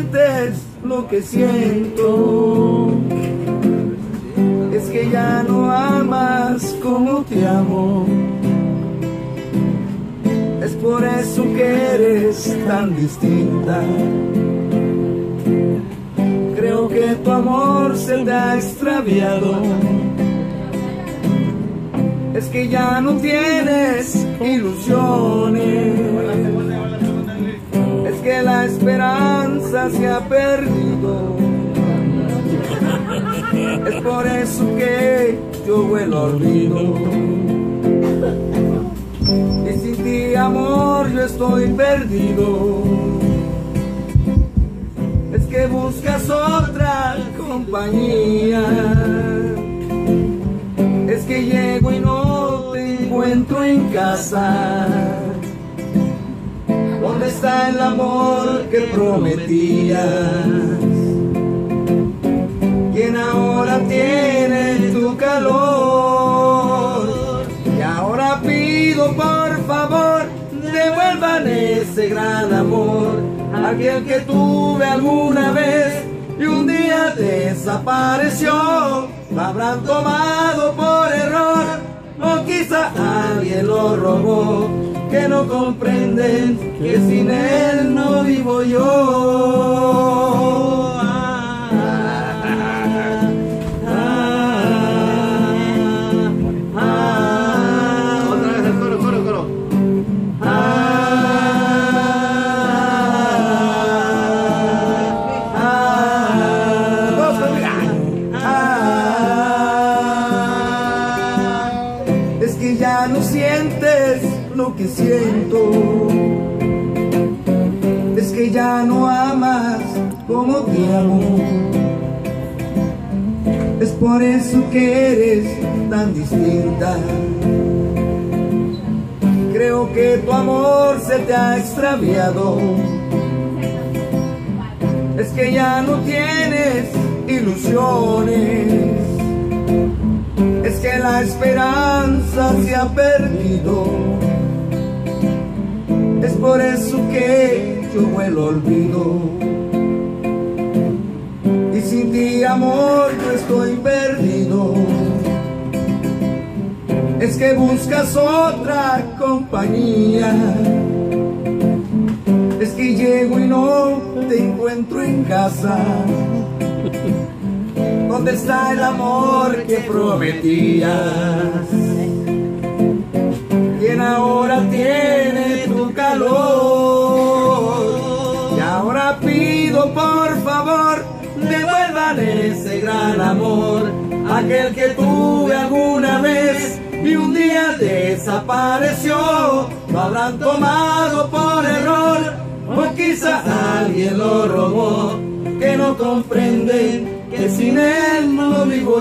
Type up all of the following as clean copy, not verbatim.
sientes lo que siento, es que ya no amas como te amo. Es por eso que eres tan distinta. Creo que tu amor se te ha extraviado. Es que ya no tienes ilusiones. Es que la esperanza se ha perdido. Es por eso que yo huelo olvido. Y sin ti, amor, yo estoy perdido. Es que buscas otra compañía. Es que llego y no te encuentro en casa. ¿Dónde está el amor que prometías? ¿Quién ahora tiene tu calor? Y ahora pido por favor, devuelvan ese gran amor, aquel que tuve alguna vez y un día desapareció. Lo habrán tomado por error, o quizá alguien lo robó, que no comprenden que sin él no vivo yo. Otra vez el coro, coro, coro. Es que ya no sientes lo que siento, es que ya no amas como te amo. Es por eso que eres tan distinta. Creo que tu amor se te ha extraviado. Es que ya no tienes ilusiones. Es que la esperanza se ha perdido. Es por eso que yo huelo olvido. Y sin ti, amor, yo estoy perdido. Es que buscas otra compañía. Es que llego y no te encuentro en casa. ¿Dónde está el amor que prometías? ¿Quién ahora tiene tu calor? Y ahora pido por favor, devuelvan ese gran amor, aquel que tuve alguna vez y un día desapareció. Lo habrán tomado por error, o quizá alguien lo robó, que no comprenden que sin él no vivo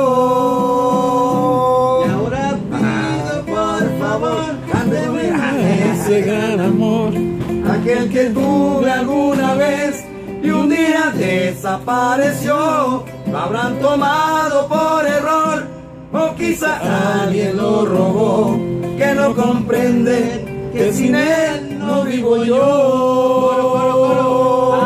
yo. Y ahora pido por favor, cánteme ese gran amor, aquel que tuve alguna vez y un día desapareció. Lo habrán tomado por error, o quizá alguien lo robó, que no comprende que sin él no vivo yo.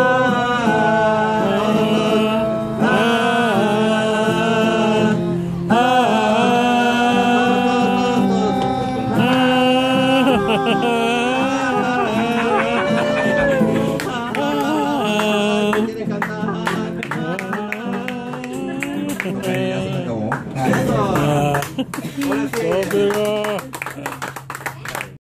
quiere cantar. Ya se acabó. Eso. Ahora sí. Conmigo.